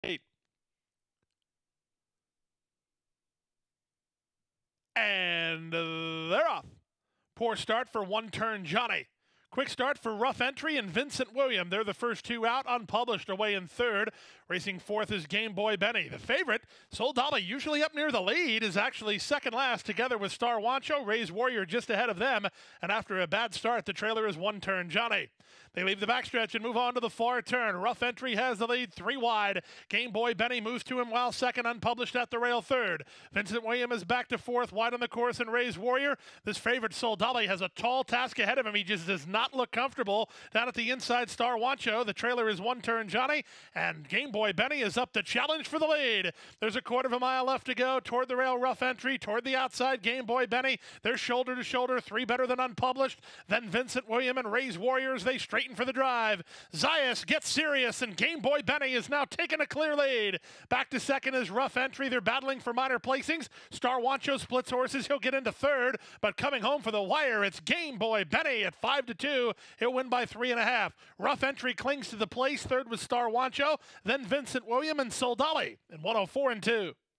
8. And they're off. Poor start for One Turn Johnny. Quick start for Rough Entry and Vincent William. They're the first two out, unpublished, away in third. Racing fourth is Game Boy Benny. The favorite, Soul Dolly, usually up near the lead, is actually second last, together with Star Wancho. Ray's Warrior just ahead of them. And after a bad start, the trailer is One Turn Johnny. They leave the backstretch and move on to the far turn. Rough Entry has the lead, 3 wide. Game Boy Benny moves to him while second, unpublished at the rail third. Vincent William is back to fourth, wide on the course, and Ray's Warrior. This favorite, Soul Dolly, has a tall task ahead of him. He just does not look comfortable. Down at the inside, Star Wancho. The trailer is One Turn Johnny, and Game Boy Benny is up to challenge for the lead. There's a quarter of a mile left to go. Toward the rail, Rough Entry. Toward the outside, Game Boy Benny. They're shoulder to shoulder, 3 better than unpublished. Then Vincent William and Ray's Warriors. They straighten for the drive. Zayas gets serious, and Game Boy Benny is now taking a clear lead. Back to second is Rough Entry. They're battling for minor placings. Star Wancho splits horses. He'll get into third, but coming home for the wire, it's Game Boy Benny at 5-2. He'll win by 3.5. Rough Entry clings to the place. Third was Star Wancho, then Vincent William and Soul Dolly in 104-2.